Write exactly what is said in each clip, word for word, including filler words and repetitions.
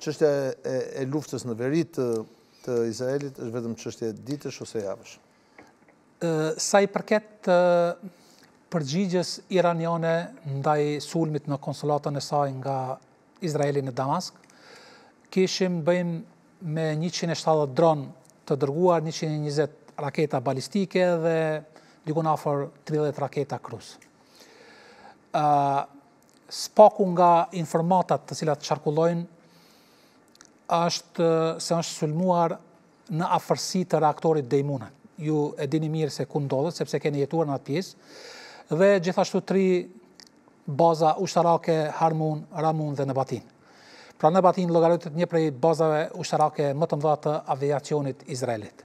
çështja e, e luftës në veri të, të Izraelit është vetëm çështje ditësh ose javësh? Sa i përket përgjigjes iraniane ndaj sulmit në konsulatën e saj nga Izraeli në Damask, kishim bëjmë me njëqind e shtatëdhjetë dron të dërguar, njëqind e njëzet raketa balistike dhe dikun afër tridhjetë raketa krus. Uh, spaku nga informatat të cilat qarkullojnë është se është sulmuar në afërsi të reaktorit Dejmuna. Ju e dini mirë se ku ndodhet, sepse keni jetuar në atë pjesë, dhe gjithashtu tri baza ushtarake Harmun, Ramun dhe Nebatin. Pra Nebatin llogaritet një prej bazave ushtarake më të mëdha të aviacionit izraelit.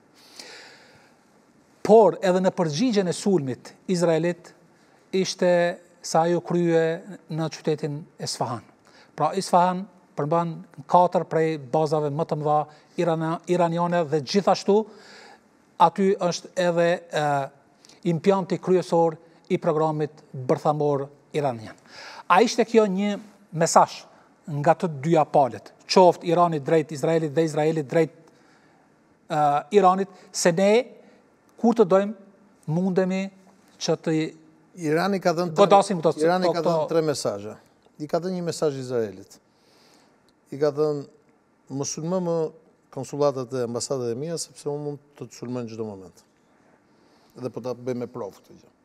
Por edhe në përgjigjen e sulmit izraelit ishte sa ajo krye në qytetin Isfahan. Pra Isfahan përmban katër prej bazave më të mëdha iraniane dhe gjithashtu aty është edhe uh, impjanti kryesor i programit bërthamor iranian. A ishte kjo një mesazh nga të dyja palët, qoftë Iranit drejt Izraelit dhe Izraelit drejt uh, Iranit, se ne kur të dojmë mundemi që të Irani ka dhënë godasim këto. Irani ka dhënë tre mesazhe. I ka dhënë një mesazh Izraelit. I ka dhënë mos sulmo më konsulatët e ambasadat e mia, sepse unë mund të të sulmoj në çdo moment. Edhe po ta bëj me provë këtë gjë.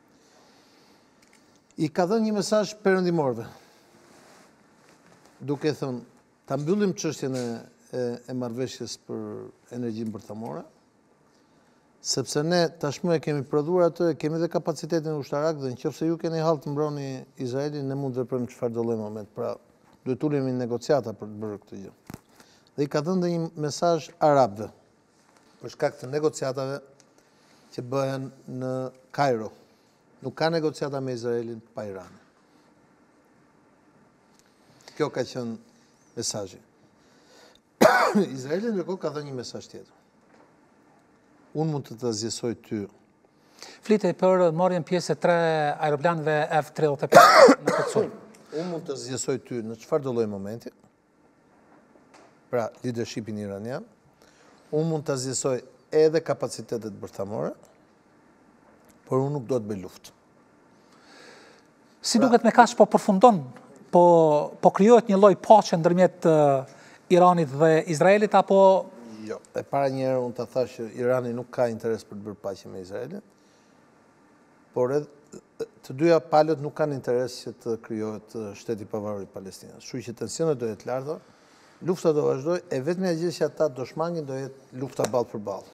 I ka dhënë një mesazh perëndimorëve, duke thënë ta mbyllim çështjen e, e, e marrëveshjes për energjinë bërthamore, sepse ne tashmë e kemi prodhuar atë, kemi dhe kapacitetin ushtarak dhe nëse ju keni hall të mbroni Izraelin, ne mund të veprojmë çfarë do lloj moment. Pra, duhet të ulemi në negociata për të bërë këtë gjë. Dhe i ka dhënë dhe një mesazh arabëve për shkak të negociatave që bëhen në Kairo. Nuk ka negociata me Izraelin pa Iranin. Kjo ka qenë mesazhi. Izraeli ndërkohë ka dhënë një mesazh tjetër. Unë mund të të zgjesoj ty. Flitej për marrjen pjesë e tre aeroplanëve F tridhjetë e pesë në këtë sulm. Unë mund të zgjesoj ty në çfarë do lloj momenti. Pra, leadershipin iranian, unë mund të zgjesoj edhe kapacitetet bërthamore, por unë nuk do të bëj luftë. Si duket me kaq po përfundon, po, po krijohet një lloj paqe ndërmjet uh, Iranit dhe Izraelit, apo... Jo, e para njëherë unë të thash që Irani nuk ka interes për të bërë paqe me Izraelin, por edhe të dyja palët nuk kanë interes që të krijohet shteti i pavarur i Palestinës. Kështu që tensionet do jetë larta, lufta do vazhdoj, e vetmja gjë që ata do shmangin do jetë lufta ballë për ballë.